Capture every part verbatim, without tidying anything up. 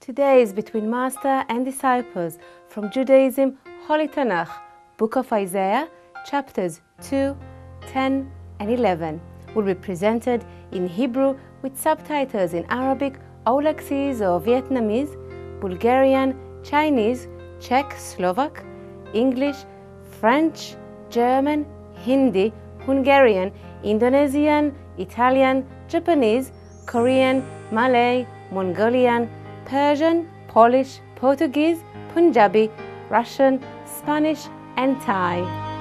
Today is between Master and disciples from Judaism, Holy Tanakh, Book of Isaiah, chapters two, ten, and eleven, will be presented in Hebrew with subtitles in Arabic, Aulacese or Vietnamese, Bulgarian, Chinese, Czech, Slovak, English, French, German, Hindi, Hungarian, Indonesian, Italian, Japanese, Korean, Malay, Mongolian, Persian, Polish, Portuguese, Punjabi, Russian, Spanish, and Thai.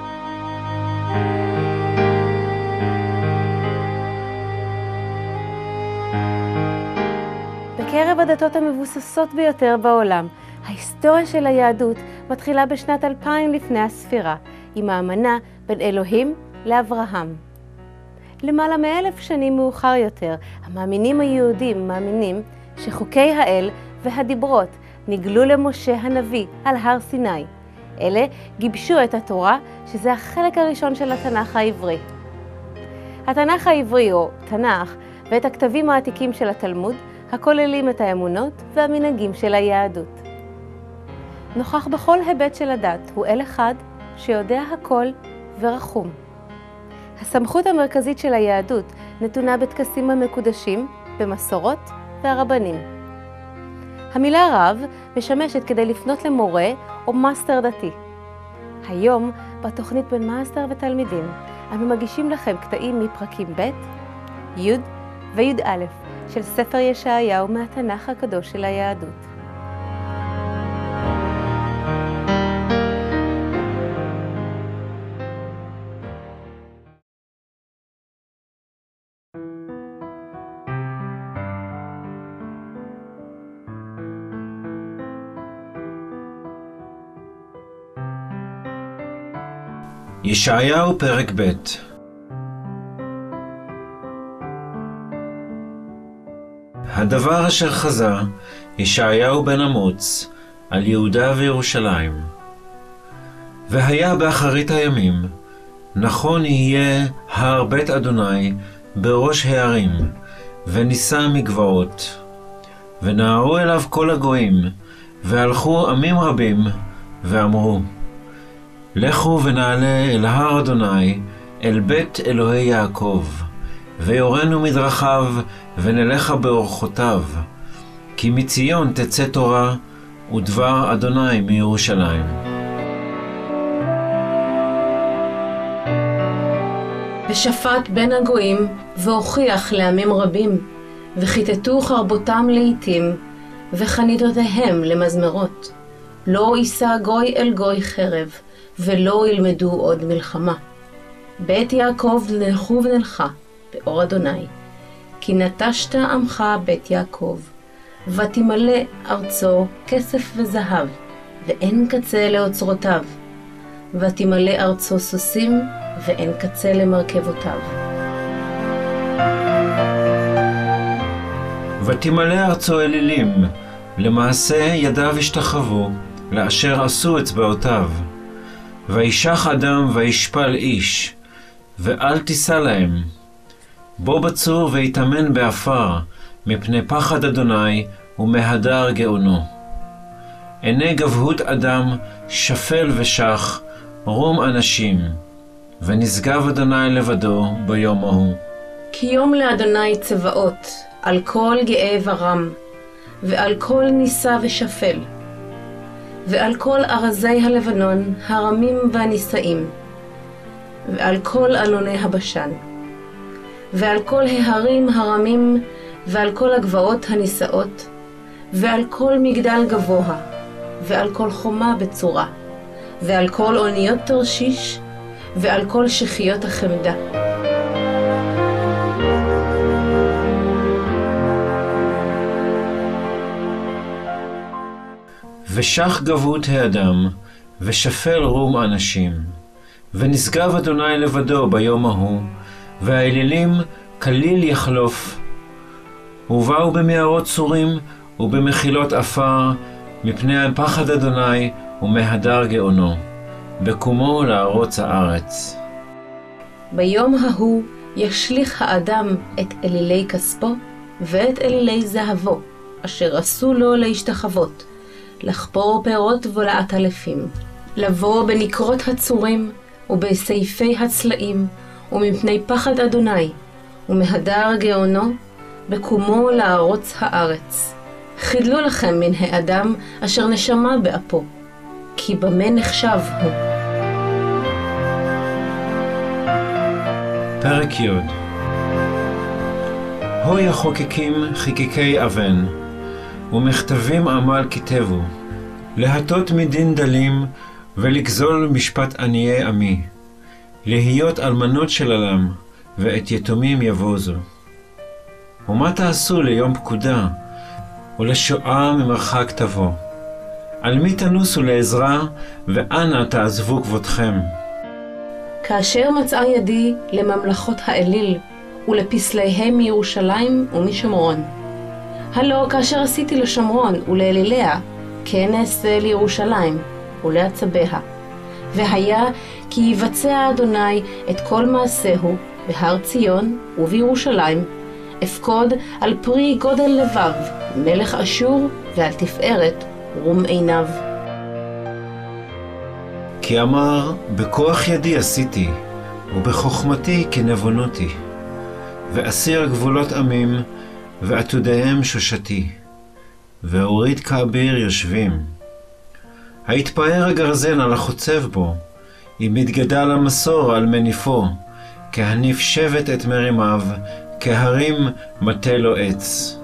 בקרב הדתות המבוססות ביותר בעולם, ההיסטוריה של היהדות מתחילה בשנת אלפיים לפני הספירה, עם האמנה בין אלוהים לאברהם. למעלה מאלף שנים מאוחר יותר, המאמינים היהודים מאמינים שחוקי האל והדיברות נגלו למשה הנביא על הר סיני. אלה גיבשו את התורה, שזה החלק הראשון של התנ"ך העברי. התנ"ך העברי או תנ"ך ואת הכתבים העתיקים של התלמוד, הכוללים את האמונות והמנהגים של היהדות. נוכח בכל היבט של הדת הוא אל אחד שיודע הכל ורחום. הסמכות המרכזית של היהדות נתונה בטקסים המקודשים, במסורות והרבנים. המילה רב משמשת כדי לפנות למורה או מאסטר דתי. היום, בתוכנית בין מאסטר ותלמידים, אנו מגישים לכם קטעים מפרקים ב', י' וי"א של ספר ישעיהו מהתנ"ך הקדוש של היהדות. ישעיהו פרק ב'. הדבר אשר חזה ישעיהו בן אמוץ על יהודה וירושלים. והיה באחרית הימים, נכון יהיה הר בית אדוני בראש הערים, ונישא מגבעות. ונערו אליו כל הגויים, והלכו עמים רבים, ואמרו, לכו ונעלה אל הר אדוני, אל בית אלוהי יעקב, ויורנו מדרכיו, ונלכה באורחותיו, כי מציון תצא תורה, ודבר אדוני מירושלים. ושפט בין הגויים, והוכיח לעמים רבים, וכיתתו חרבותם לעתים, וחניתותיהם למזמרות. לא יישא גוי אל גוי חרב, ולא ילמדו עוד מלחמה. בית יעקב נלכו ונלכה, באור אדוני. כי נטשת עמך בית יעקב, ותמלא ארצו כסף וזהב, ואין קצה לאוצרותיו. ותמלא ארצו סוסים, ואין קצה למרכבותיו. ותמלא ארצו אלילים, למעשה ידיו השתחוו, לאשר עשו אצבעותיו. וישח אדם וישפל איש, ואל תישא להם. בו בצור ויתאמן באפר, מפני פחד אדוני ומהדר גאונו. עיני גבהות אדם שפל ושח, רום אנשים, ונשגב אדוני לבדו ביום ההוא. כי יום לאדוני צבאות, על כל גאה ורם, ועל כל נישא ושפל, ועל כל ארזי הלבנון הרמים והנישאים, ועל כל אלוני הבשן, ועל כל ההרים הרמים, ועל כל הגבעות הנישאות, ועל כל מגדל גבוה, ועל כל חומה בצורה, ועל כל אוניות תרשיש, ועל כל שחיות החמדה. ושח גבהות האדם, ושפל רום אנשים, ונשגב אדוני לבדו ביום ההוא, והאלילים כליל יחלוף. ובאו במערות צורים ובמחילות עפר, מפני פחד אדוני ומהדר גאונו, בקומו לארוץ הארץ. ביום ההוא ישליך האדם את אלילי כספו ואת אלילי זהבו, אשר עשו לו להשתחוות, לחפור פירות בולעת אלפים, לבוא בנקרות הצורים ובסעיפי הצלעים, ומפני פחד אדוני, ומהדר גאונו, בקומו לערוץ הארץ. חידלו לכם מן האדם אשר נשמה באפו, כי במה נחשב הוא. פרק י'. הוי החוקקים חיקיקי אבן, ומכתבים עמל כתבו, להטות מדין דלים ולגזול משפט עניי עמי, להיות אלמנות של עולם, ואת יתומים יבוזו. ומה תעשו ליום פקודה, ולשואה ממרחק תבוא? על מי תנוסו לעזרה, ואנה תעזבו כבודכם? כאשר מצאה ידי לממלכות האליל, ולפסליהם מירושלים ומשומרון. הלא כאשר עשיתי לשומרון ולאליליה, כן אעשה לירושלים ולעצביה. והיה כי יבצע אדוני את כל מעשהו בהר ציון ובירושלים, אפקוד על פרי גודל לבב, מלך אשור, ועל תפארת רום עיניו. כי אמר, בכוח ידי עשיתי, ובחוכמתי כנבונותי, ואסיר גבולות עמים, ועתודיהם שושתי, והוריד כאביר יושבים. ההתפאר הגרזן על החוצב בו, אם מתגדל המסור על מניפו, כהניף שבט את מרימיו, כהרים מטה לו עץ.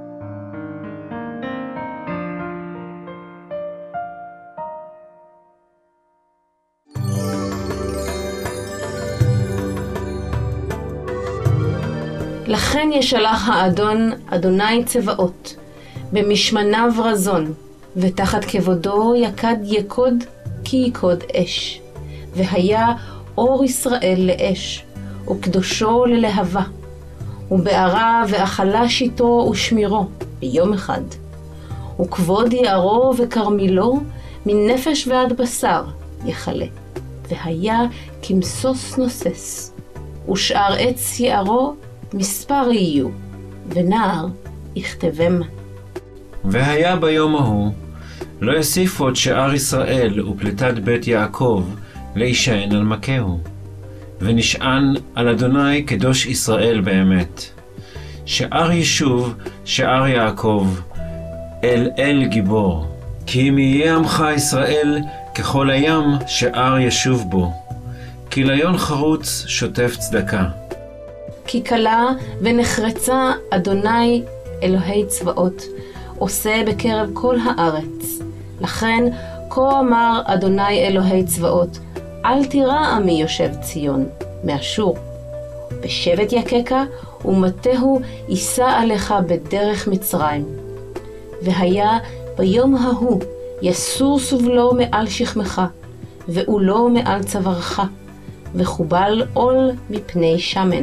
לכן ישלח האדון, אדוני צבאות, במשמניו רזון, ותחת כבודו יקד יקוד כי יקוד אש. והיה אור ישראל לאש, וקדושו ללהבה, ובערה ואכלה שיטו ושמירו ביום אחד. וכבוד יערו וכרמילו מנפש ועד בשר יחלה, והיה כמסוס נוסס, ושאר עץ יערו מספר יהיו, ונער יכתבם. והיה ביום ההוא, לא יוסיף עוד שאר ישראל ופליטת בית יעקב להישען על מכהו, ונשען על אדוני קדוש ישראל באמת. שאר יישוב, שאר יעקב, אל אל גיבור, כי אם יהיה עמך ישראל ככל הים שאר ישוב בו, כי ליון חרוץ שוטף צדקה. כי קלה ונחרצה אדוני אלוהי צבאות, עושה בקרב כל הארץ. לכן כה אמר אדוני אלוהי צבאות, אל תירא עמי יושב ציון מאשור. בשבט יקקה ומטהו יישא עליך בדרך מצרים. והיה ביום ההוא יסור סובלו מעל שכמך, ועולו מעל צווארך, וחובל עול מפני שמן.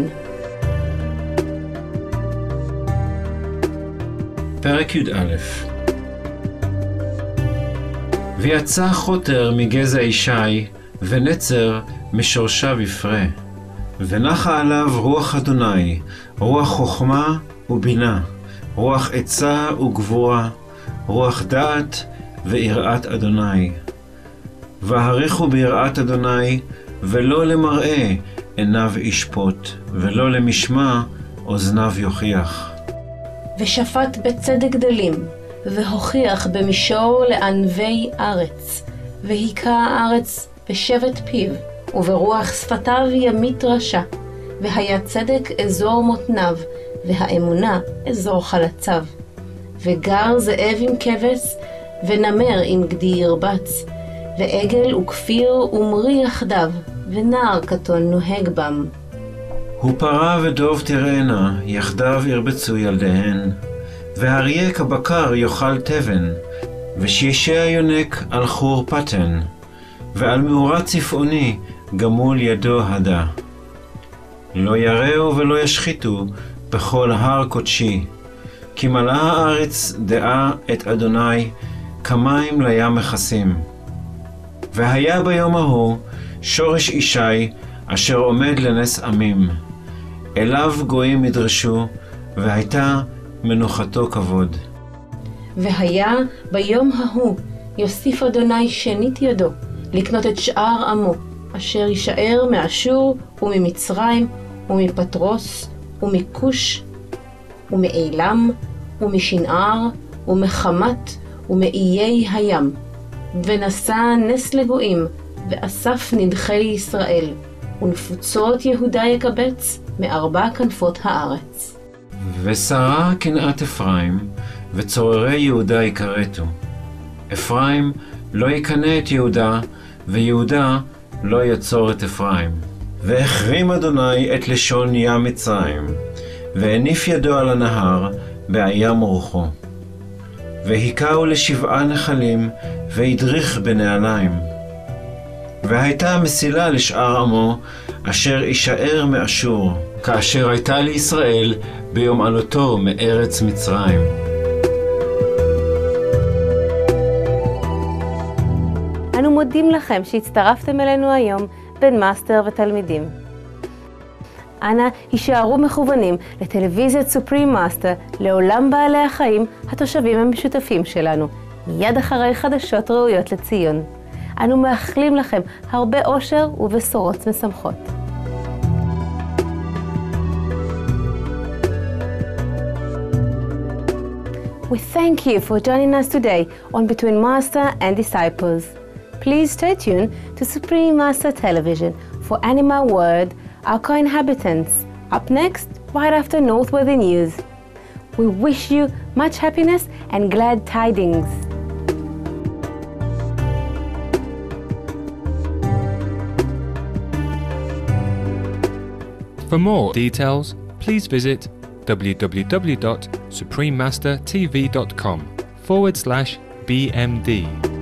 פרק י"א. ויצא חוטר מגזע ישי, ונצר משורשיו יפרה. ונחה עליו רוח אדוני, רוח חוכמה ובינה, רוח עצה וגבורה, רוח דעת ויראת אדוני. והריחו ביראת אדוני, ולא למראה עיניו ישפוט, ולא למשמע אוזניו יוכיח. ושפט בצדק דלים, והוכיח במישור לענבי ארץ, והיכה הארץ בשבט פיו, וברוח שפתיו ימית רשע, והיה צדק אזור מותניו, והאמונה אזור חלציו. וגר זאב עם כבש, ונמר עם גדי ירבץ, ועגל וכפיר ומרי יחדיו, ונער קטון נוהג בם. ופרה ודוב תראינה, יחדיו ירבצו ילדיהן, והאריה כבקר יאכל תבן, ושישי יונק על חור פתן, ועל מאורה צפעוני גמול ידו הדה. לא יראו ולא ישחיתו בכל הר קודשי, כי מלאה הארץ דעה את אדוני, כמים לים מכסים. והיה ביום ההוא שורש ישי אשר עומד לנס עמים, אליו גויים ידרשו, והייתה מנוחתו כבוד. והיה ביום ההוא יוסיף אדוני שנית ידו לקנות את שאר עמו, אשר יישאר מאשור וממצרים ומפטרוס ומכוש ומאילם ומשנער ומחמת ומאיי הים, ונשא נס לגויים ואסף נדחי ישראל, ונפוצות יהודה יקבץ מארבע כנפות הארץ. ושרה קנאת אפרים, וצוררי יהודה יכרתו. אפרים לא יקנא את יהודה, ויהודה לא יצור את אפרים. והחרים אדוני את לשון ים מצרים, והניף ידו על הנהר, והים רוחו. והיכהו לשבעה נחלים, והדריך בנעליים. והייתה מסילה לשאר עמו, אשר יישאר מאשור, כאשר הייתה לישראל ביום עלותו מארץ מצרים. אנו מודים לכם שהצטרפתם אלינו היום בין מאסטר ותלמידים. אנא הישארו מכוונים לטלוויזיית סופרים מאסטר לעולם בעלי החיים, התושבים המשותפים שלנו, מיד אחרי חדשות ראויות לציון. אנו מאחלים לכם הרבה אושר ובשורות משמחות. We thank you for joining us today on Between Master and Disciples. Please stay tuned to Supreme Master Television for Animal World, our co-inhabitants, up next, right after Northworthy News. We wish you much happiness and glad tidings. For more details, please visit w w w dot supreme master t v dot com forward slash B M D.